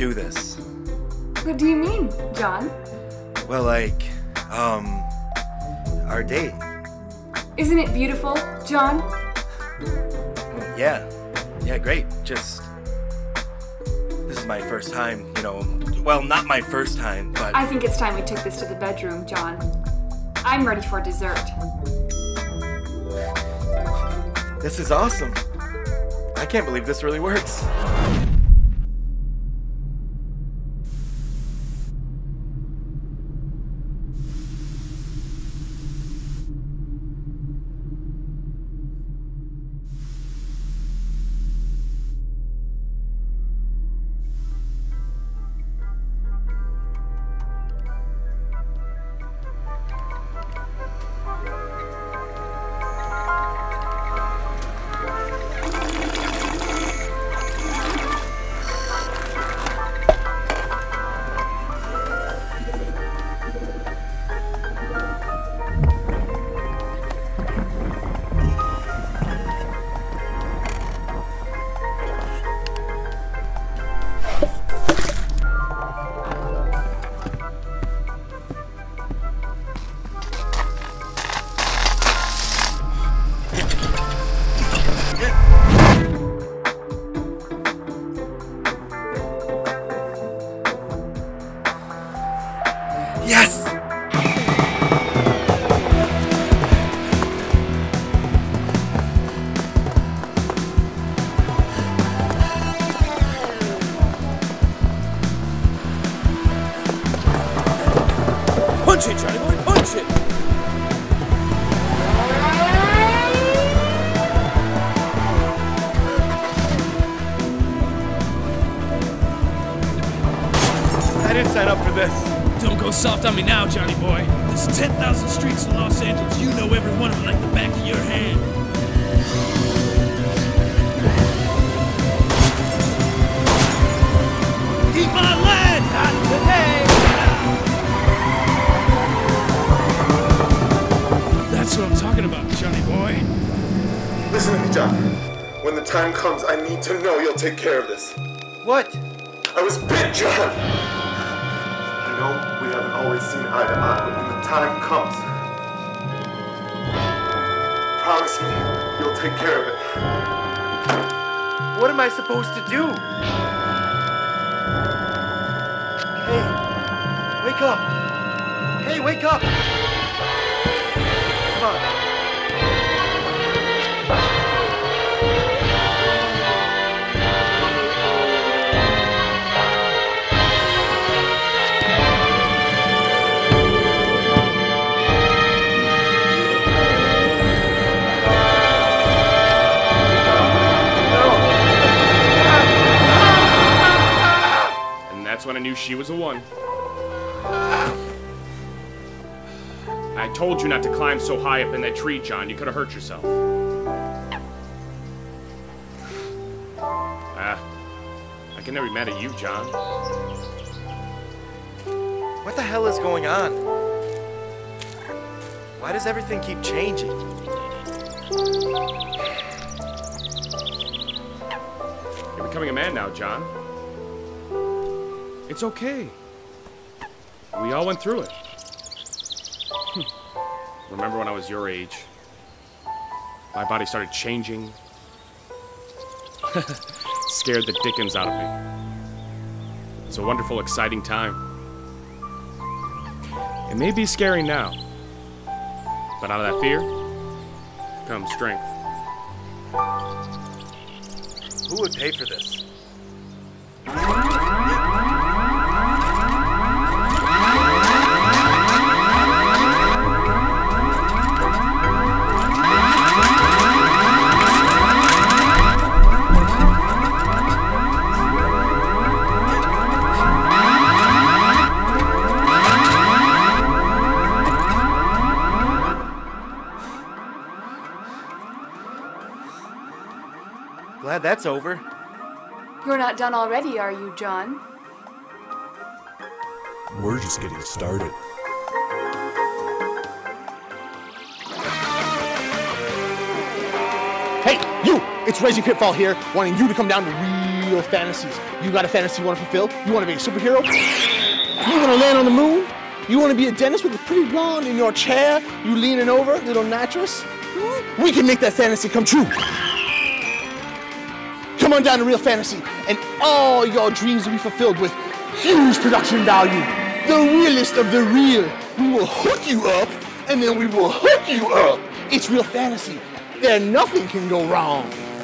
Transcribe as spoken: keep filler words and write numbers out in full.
do this. What do you mean, John? Well, like, um, our date. Isn't it beautiful, John? Yeah. Yeah, great. Just, this is my first time, you know, well, not my first time, but... I think it's time we took this to the bedroom, John. I'm ready for dessert. This is awesome. I can't believe this really works. Yes! Punch it, Johnny boy, punch it! I didn't sign up for this. Don't go soft on me now, Johnny boy. There's ten thousand streets in Los Angeles. You know every one of them like the back of your hand. Eat my land! Not today! That's what I'm talking about, Johnny boy. Listen to me, John. When the time comes, I need to know you'll take care of this. What? I was bit, John! I know we haven't always seen eye to eye, but when the time comes, promise me you'll take care of it. What am I supposed to do? Hey, wake up. Hey, wake up. Come on. That's when I knew she was the one. I told you not to climb so high up in that tree, John. You could have hurt yourself. Ah, I can never be mad at you, John. What the hell is going on? Why does everything keep changing? You're becoming a man now, John. It's okay. We all went through it. Remember when I was your age? My body started changing. Scared the dickens out of me. It's a wonderful, exciting time. It may be scary now, but out of that fear comes strength. Who would pay for this? Glad that's over. You're not done already, are you, John? We're just getting started. Hey, you! It's Reggie Pitfall here, wanting you to come down to real fantasies. You got a fantasy you want to fulfill? You want to be a superhero? You want to land on the moon? You want to be a dentist with a pretty blonde in your chair, you leaning over, little mattress? We can make that fantasy come true. Come on down to Real Fantasy, and all your dreams will be fulfilled with huge production value. The realest of the real. We will hook you up, and then we will hook you up. It's Real Fantasy. There nothing can go wrong.